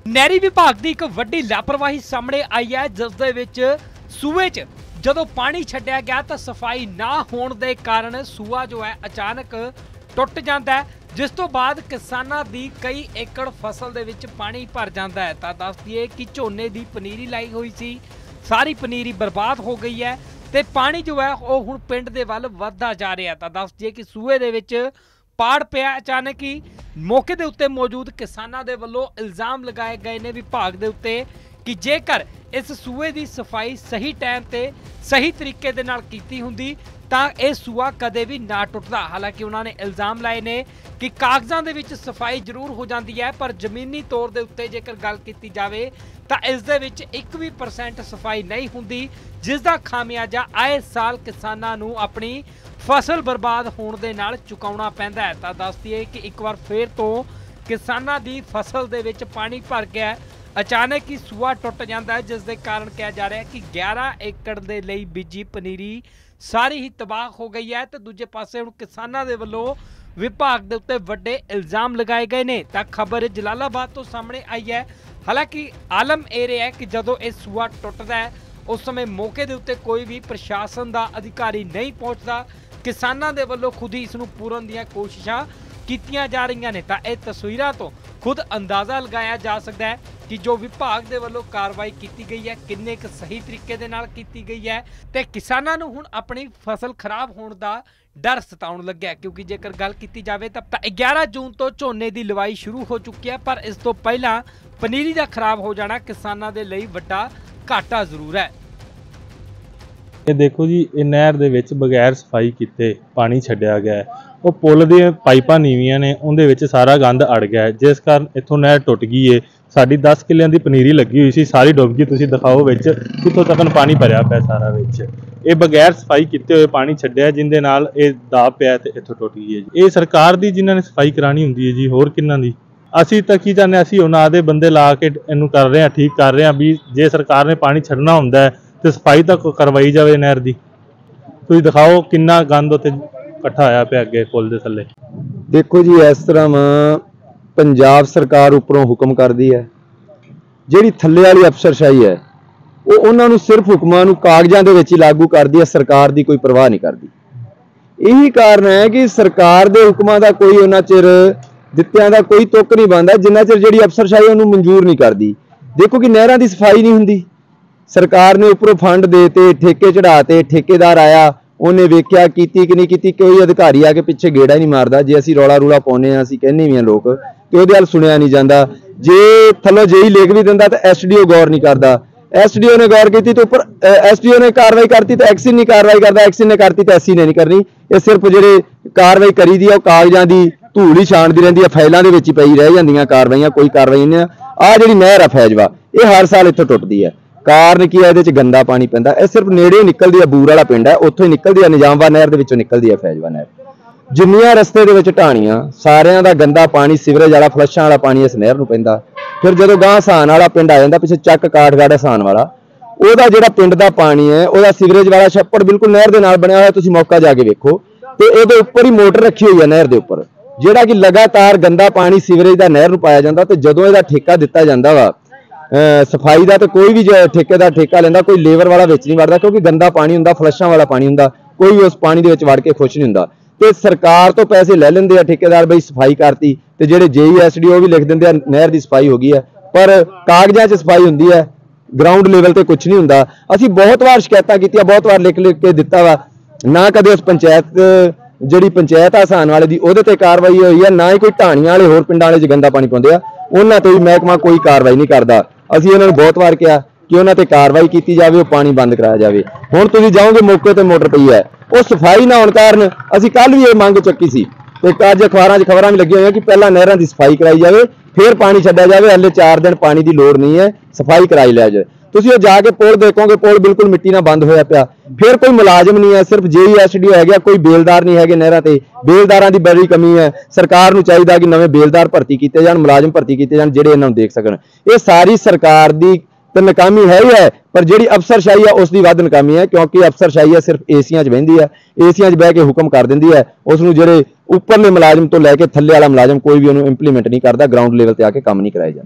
ਨਹਿਰੀ ਵਿਭਾਗ ਦੀ ਇੱਕ ਵੱਡੀ ਲਾਪਰਵਾਹੀ ਸਾਹਮਣੇ ਆਈ ਹੈ, ਜਿਸ ਦੇ ਵਿੱਚ ਸੂਏ 'ਚ ਜਦੋਂ ਪਾਣੀ ਛੱਡਿਆ ਗਿਆ ਤਾਂ ਸਫਾਈ ਨਾ ਹੋਣ ਦੇ ਕਾਰਨ ਸੂਆ ਜੋ ਹੈ ਅਚਾਨਕ ਟੁੱਟ ਜਾਂਦਾ ਹੈ, ਜਿਸ ਤੋਂ ਬਾਅਦ ਕਿਸਾਨਾਂ ਦੀ ਕਈ ਏਕੜ ਫਸਲ ਦੇ ਵਿੱਚ ਪਾਣੀ ਭਰ ਜਾਂਦਾ ਹੈ। ਤਾਂ ਦੱਸ ਦਈਏ ਕਿ ਝੋਨੇ ਦੀ ਪਨੀਰੀ ਲਾਈ ਹੋਈ ਸੀ, ਸਾਰੀ ਪਨੀਰੀ ਬਰਬਾਦ ਹੋ ਗਈ ਹੈ ਤੇ ਪਾਣੀ ਜੋ ਹੈ ਉਹ ਹੁਣ ਪਿੰਡ ਦੇ ਵੱਲ ਵੱਧਦਾ ਜਾ ਰਿਹਾ। ਤਾਂ ਦੱਸ ਦਈਏ ਕਿ ਸੂਏ ਦੇ ਵਿੱਚ ਪਾੜ ਪਿਆ ਅਚਾਨਕ ही। मौके के उत्ते मौजूद किसानों के वलों इल्जाम लगाए गए ने विभाग के उत्ते कि जेकर इस सूए की सफाई सही टाइम ते सही तरीके दे नाल कीती हुंदी तां यह सूआ कदे भी ना टुटदा। हालांकि उन्होंने इल्जाम लाए ने कि कागजां दे विच सफाई जरूर हो जाती है, पर जमीनी तौर के उत्ते जेकर गल कीती जावे तां इस दे विच 1% सफाई नहीं हुंदी, जिस दा खामियाजा आए साल किसानां नूं अपनी फसल बर्बाद होने दे नाल चुकाउणा पैंदा है। तां दस दईए कि एक बार फिर तो किसानां दी फसल दे विच पानी भर गया, अचानक ही सूआ टुट जाता है, जिस दे कारण कहा जा रहा है कि 11 एकड़ दे लई बीजी पनीरी सारी ही तबाह हो गई है। तो दूजे पासे हुण किसानां दे वल्लों विभाग दे उत्ते वड्डे इल्जाम लगाए गए ने। तां खबर जलालाबाद तो सामने आई है। हालांकि आलम ये रहा है कि जदों ये सूआ टुटदा है उस समय मौके दे उत्ते कोई भी प्रशासन दा अधिकारी नहीं पहुंचदा, किसानां दे वल्लों खुद ही इसनूं पूरन दीआं कोशिशां कीतियां जा रहीआं ने। तां इह तस्वीरां तो खुद अंदाज़ा लगाया जा सकदा है कि जो विभाग दे वल्लों कार्रवाई कीती गई है किन्ने क सही तरीके दे नाल कीती गई है ते किसानां नूं हुण अपनी फसल खराब होण दा डर सताउण लग्या। क्योंकि जेकर गल कीती जावे तां 11 जून तो झोने दी लवाई शुरू हो चुकी है, पर इस तो पहलां पनीरी दा खराब हो जाना किसानां दे लई वड्डा घाटा जरूर है। ये देखो जी, ये नहर दे विच बगैर सफाई कीते पानी छड्डिया गया है। वो पुल दी पाइपां नीवियां ने, उहदे विच सारा गंद अड़ गया है, जिस कारण इत्थों नहर टुट गई है। साडी 10 किल्लियां दी पनीरी लगी हुई सी, सारी डुब गई। तुसीं दिखाओ विच कित्थों तक पानी भरिया पिया सारा विच। ये बगैर सफाई कीते हुए पानी छड्डिया, जिंदे नाल ये दाब पिया ते इत्थों टुट गई है जी। ये सरकार दी जिन्हां ने सफाई करानी हुंदी है जी, होर किन्हां दी। ਅਸੀਂ ਤਾਂ ਕੀ ਚਾਹੁੰਦੇ, ਅਸੀਂ ਉਹਨਾਂ ਦੇ ਬੰਦੇ ਲਾ ਕੇ ਇਹਨੂੰ ਕਰ ਰਹੇ ਹਾਂ, ਠੀਕ ਕਰ ਰਹੇ ਹਾਂ ਵੀ ਜੇ ਸਰਕਾਰ ਨੇ ਪਾਣੀ ਛੱਡਣਾ ਹੁੰਦਾ ਤੇ ਸਫਾਈ ਤਾਂ ਕਰਵਾਈ ਜਾਵੇ ਨਹਿਰ ਦੀ। ਤੁਸੀਂ ਦਿਖਾਓ ਕਿੰਨਾ ਗੰਦ ਉੱਥੇ ਇਕੱਠਾ ਹੋਇਆ ਪਿਆ ਅੱਗੇ ਪੁਲ ਦੇ ਥੱਲੇ। ਦੇਖੋ ਜੀ, ਇਸ ਤਰ੍ਹਾਂ ਪੰਜਾਬ ਸਰਕਾਰ ਉੱਪਰੋਂ ਹੁਕਮ ਕਰਦੀ ਹੈ, ਜਿਹੜੀ ਥੱਲੇ ਵਾਲੀ ਅਫਸਰਸ਼ਾਹੀ ਹੈ ਉਹ ਉਹਨਾਂ ਨੂੰ ਸਿਰਫ ਹੁਕਮਾਂ ਨੂੰ ਕਾਗਜ਼ਾਂ ਦੇ ਵਿੱਚ ਹੀ ਲਾਗੂ ਕਰਦੀ ਹੈ, ਸਰਕਾਰ ਦੀ ਕੋਈ ਪਰਵਾਹ ਨਹੀਂ ਕਰਦੀ। ਇਹੀ ਕਾਰਨ ਹੈ ਕਿ ਸਰਕਾਰ ਦੇ ਹੁਕਮਾਂ ਦਾ ਕੋਈ ਉਹਨਾਂ ਚਿਰ ਦਿੱਤਿਆਂ ਦਾ ਕੋਈ ਤੁੱਕ ਨਹੀਂ ਬਣਦਾ ਜਿੰਨਾ ਚਿਰ ਜਿਹੜੀ ਅਫਸਰਸ਼ਾਹੀ ਉਹਨੂੰ ਮਨਜ਼ੂਰ ਨਹੀਂ ਕਰਦੀ। ਦੇਖੋ ਕਿ ਨਹਿਰਾਂ ਦੀ ਸਫਾਈ ਨਹੀਂ ਹੁੰਦੀ, ਸਰਕਾਰ ਨੇ ਉੱਪਰੋਂ ਫੰਡ ਦੇ ਤੇ ਠੇਕੇ ਚੜਾਤੇ, ਠੇਕੇਦਾਰ ਆਇਆ, ਉਹਨੇ ਵੇਖਿਆ ਕੀਤੀ ਕਿ ਨਹੀਂ ਕੀਤੀ, ਕੋਈ ਅਧਿਕਾਰੀ ਆ ਕੇ ਪਿੱਛੇ ਗੇੜਾ ਹੀ ਨਹੀਂ ਮਾਰਦਾ। ਜੇ ਅਸੀਂ ਰੌਲਾ ਰੂਲਾ ਪਾਉਂਦੇ ਹਾਂ, ਅਸੀਂ ਕਹਿੰਦੇ ਵੀ ਹਾਂ ਲੋਕ, ਤੇ ਉਹਦੇ ਵੱਲ ਸੁਣਿਆ ਨਹੀਂ ਜਾਂਦਾ। ਜੇ ਥੱਲੋਂ ਜੇਈ ਲਿਖ ਵੀ ਦਿੰਦਾ ਤਾਂ ਐਸਡੀਓ ਗੌਰ ਨਹੀਂ ਕਰਦਾ, ਐਸਡੀਓ ਨੇ ਗੌਰ ਕੀਤੀ ਤੇ ਉੱਪਰ ਐਸਡੀਓ ਨੇ ਕਾਰਵਾਈ ਕਰਤੀ ਤਾਂ ਐਕਸ਼ਨ ਨਹੀਂ ਕਾਰਵਾਈ ਕਰਦਾ, ਐਕਸ਼ਨ ਨੇ ਕਰਤੀ ਤਾਂ ਐਸਸੀ ਨੇ ਨਹੀਂ ਕਰਨੀ। ਇਹ ਸਿਰਫ ਜਿਹੜੇ ਕਾਰਵਾਈ ਕਰੀ ਦੀ ਆ ਉਹ ਕਾਗਜ਼ਾਂ ਦੀ ਧੂੜ ਹੀ ਛਾਣਦੀ ਰਹਿੰਦੀ ਆ, ਫਾਈਲਾਂ ਦੇ ਵਿੱਚ ਹੀ ਪਈ ਰਹਿ ਜਾਂਦੀਆਂ ਕਾਰਵਾਈਆਂ, ਕੋਈ ਕਾਰਵਾਈ ਨਹੀਂ। ਆਹ ਜਿਹੜੀ ਨਹਿਰ ਆ ਫੈਜ਼ਵਾ, ਇਹ ਹਰ ਸਾਲ ਇੱਥੋਂ ਟੁੱਟਦੀ ਹੈ। ਕਾਰਨ ਕੀ ਹੈ? ਇਹਦੇ 'ਚ ਗੰਦਾ ਪਾਣੀ ਪੈਂਦਾ। ਇਹ ਸਿਰਫ ਨੇੜੇ ਨਿਕਲਦੀ ਆ, ਬੂਰ ਵਾਲਾ ਪਿੰਡ ਹੈ, ਉੱਥੋਂ ਹੀ ਨਿਕਲਦੀ ਆ, ਨਿਜ਼ਾਮਵਾ ਨਹਿਰ ਦੇ ਵਿੱਚੋਂ ਨਿਕਲਦੀ ਆ ਫੈਜ਼ਵਾ ਨਹਿਰ। ਜਿੰਨੀਆਂ ਰਸਤੇ ਦੇ ਵਿੱਚ ਢਾਣੀਆਂ, ਸਾਰਿਆਂ ਦਾ ਗੰਦਾ ਪਾਣੀ, ਸੀਵਰੇਜ ਵਾਲਾ, ਫਲਸ਼ਾਂ ਵਾਲਾ ਪਾਣੀ ਇਸ ਨਹਿਰ ਨੂੰ ਪੈਂਦਾ। ਫਿਰ ਜਦੋਂ ਗਾਂ ਹਸਾਨ ਵਾਲਾ ਪਿੰਡ ਆ ਜਾਂਦਾ, ਪਿੱਛੇ ਚੱਕ ਕਾਠਗੜ੍ਹ ਹਸਾਨ ਵਾਲਾ, ਉਹਦਾ ਜਿਹੜਾ ਪਿੰਡ ਦਾ ਪਾਣੀ ਹੈ, ਉਹਦਾ ਸੀਵਰੇਜ ਵਾਲਾ ਛੱਪੜ ਬਿਲਕੁਲ ਨਹਿਰ ਦੇ ਨਾਲ ਬਣਿਆ ਹੋਇਆ, ਤੁਸੀਂ ਮੌਕਾ ਜਾ ਕੇ ਵੇਖੋ। ਤੇ ਇਹਦੇ ਉੱਪਰ ਹੀ ਮੋਟਰ ਰੱਖੀ ਹੋਈ ਹੈ ਨਹਿਰ ਦੇ ਉੱਪਰ, ਜਿਹੜਾ ਕਿ ਲਗਾਤਾਰ ਗੰਦਾ ਪਾਣੀ ਸੀਵਰੇਜ ਦਾ ਨਹਿਰ ਨੂੰ ਪਾਇਆ ਜਾਂਦਾ। ਤੇ ਜਦੋਂ ਇਹਦਾ ਠੇਕਾ ਦਿੱਤਾ ਜਾਂਦਾ ਵਾ ਸਫਾਈ ਦਾ, ਤੇ ਕੋਈ ਵੀ ਠੇਕੇਦਾਰ ਠੇਕਾ ਲੈਂਦਾ, ਕੋਈ ਲੇਬਰ ਵਾਲਾ ਵਿੱਚ ਨਹੀਂ ਵੜਦਾ, ਕਿਉਂਕਿ ਗੰਦਾ ਪਾਣੀ ਹੁੰਦਾ, ਫਲਸ਼ਾਂ ਵਾਲਾ ਪਾਣੀ ਹੁੰਦਾ, ਕੋਈ ਉਸ ਪਾਣੀ ਦੇ ਵਿੱਚ ਵੜ ਕੇ ਖੁਸ਼ ਨਹੀਂ ਹੁੰਦਾ। ਤੇ ਸਰਕਾਰ ਤੋਂ ਪੈਸੇ ਲੈ ਲੈਂਦੇ ਆ ਠੇਕੇਦਾਰ, ਬਈ ਸਫਾਈ ਕਰਤੀ, ਤੇ ਜਿਹੜੇ ਜੇਈ ਐਸਡੀਓ ਵੀ ਲਿਖ ਦਿੰਦੇ ਆ ਨਹਿਰ ਦੀ ਸਫਾਈ ਹੋ ਗਈ ਹੈ, ਪਰ ਕਾਗਜ਼ਾਂ 'ਚ ਸਫਾਈ ਹੁੰਦੀ ਹੈ, ਗਰਾਊਂਡ ਲੈਵਲ ਤੇ ਕੁਝ ਨਹੀਂ ਹੁੰਦਾ। ਅਸੀਂ ਬਹੁਤ ਵਾਰ ਸ਼ਿਕਾਇਤਾਂ ਕੀਤੀਆਂ, ਬਹੁਤ ਵਾਰ ਲਿਖ ਕੇ ਦਿੱਤਾ ਵਾ, ਨਾ ਕਦੇ ਉਸ ਪੰਚਾਇਤ ਜਿਹੜੀ ਪੰਚਾਇਤ ਆ ਹਸਾਨ ਵਾਲੇ ਦੀ ਉਹਦੇ ਤੇ ਕਾਰਵਾਈ ਹੋਈ ਹੈ, ਨਾ ਹੀ ਕੋਈ ਢਾਣੀਆਂ ਵਾਲੇ ਹੋਰ ਪਿੰਡਾਂ ਵਾਲੇ 'ਚ ਗੰਦਾ ਪਾਣੀ ਪਾਉਂਦੇ ਆ ਉਹਨਾਂ ਤੇ ਵੀ ਮਹਿਕਮਾ ਕੋਈ ਕਾਰਵਾਈ ਨਹੀਂ ਕਰਦਾ। ਅਸੀਂ ਇਹਨਾਂ ਨੂੰ ਬਹੁਤ ਵਾਰ ਕਿਹਾ ਕਿ ਉਹਨਾਂ ਤੇ ਕਾਰਵਾਈ ਕੀਤੀ ਜਾਵੇ, ਉਹ ਪਾਣੀ ਬੰਦ ਕਰਾਇਆ ਜਾਵੇ। ਹੁਣ ਤੁਸੀਂ ਜਾਓਗੇ ਮੌਕੇ ਤੇ ਮੋਟਰ ਪਈ ਹੈ, ਉਹ ਸਫਾਈ ਨਾ ਹੋਣ ਕਾਰਨ ਅਸੀਂ ਕੱਲ ਵੀ ਇਹ ਮੰਗ ਚੱਕੀ ਸੀ ਤੇ ਅੱਜ ਅਖਬਾਰਾਂ 'ਚ ਖਬਰਾਂ ਵੀ ਲੱਗੀਆਂ ਹੋਈਆਂ ਕਿ ਪਹਿਲਾਂ ਨਹਿਰਾਂ ਦੀ ਸਫਾਈ ਕਰਾਈ ਜਾਵੇ, ਫਿਰ ਪਾਣੀ ਛੱਡਿਆ ਜਾਵੇ। ਹਲੇ 4 ਦਿਨ ਪਾਣੀ ਦੀ ਲੋੜ ਨਹੀਂ ਹੈ, ਸਫਾਈ ਕਰਾਈ ਲਿਆ ਜਾਵੇ। ਤੁਸੀਂ ਉਹ ਜਾ ਕੇ ਪੁਲ ਦੇਖੋਗੇ, ਪੁਲ ਬਿਲਕੁਲ ਮਿੱਟੀ ਨਾਲ ਬੰਦ ਹੋਇਆ ਪਿਆ। ਫਿਰ ਕੋਈ ਮੁਲਾਜ਼ਮ ਨਹੀਂ ਹੈ, ਸਿਰਫ ਜੇਈ ਐਸਡੀਓ ਹੈਗਾ, ਕੋਈ ਬੇਲਦਾਰ ਨਹੀਂ ਹੈਗੇ ਨਹਿਰਾਂ ਤੇ। ਬੇਲਦਾਰਾਂ ਦੀ ਬੜੀ ਕਮੀ ਹੈ। ਸਰਕਾਰ ਨੂੰ ਚਾਹੀਦਾ ਕਿ ਨਵੇਂ ਬੇਲਦਾਰ ਭਰਤੀ ਕੀਤੇ ਜਾਣ, ਮੁਲਾਜ਼ਮ ਭਰਤੀ ਕੀਤੇ ਜਾਣ ਜਿਹੜੇ ਇਹਨਾਂ ਨੂੰ ਦੇਖ ਸਕਣ। ਇਹ ਸਾਰੀ ਸਰਕਾਰ ਦੀ ਤਾਂ ਨਾਕਾਮੀ ਹੈ ਹੀ ਹੈ, ਪਰ ਜਿਹੜੀ ਅਫਸਰਸ਼ਾਹੀ ਆ ਉਸ ਦੀ ਵੱਧ ਨਾਕਾਮੀ ਹੈ, ਕਿਉਂਕਿ ਅਫਸਰਸ਼ਾਹੀ ਆ ਸਿਰਫ ਏਸੀਆਂ 'ਚ ਬਹਿੰਦੀ ਹੈ, ਏਸੀਆਂ 'ਚ ਬਹਿ ਕੇ ਹੁਕਮ ਕਰ ਦਿੰਦੀ ਹੈ। ਉਸ ਨੂੰ ਜਿਹੜੇ ਉੱਪਰਲੇ ਮੁਲਾਜ਼ਮ ਤੋਂ ਲੈ ਕੇ ਥੱਲੇ ਵਾਲਾ ਮੁਲਾਜ਼ਮ ਕੋਈ ਵੀ ਉਹਨੂੰ ਇੰਪਲੀਮੈਂਟ ਨਹੀਂ ਕਰਦਾ, ਗਰਾਊਂਡ ਲੈਵਲ ਤੇ ਆ ਕੇ ਕੰਮ ਨਹੀਂ ਕਰਾਇਆ ਜਾਂਦਾ।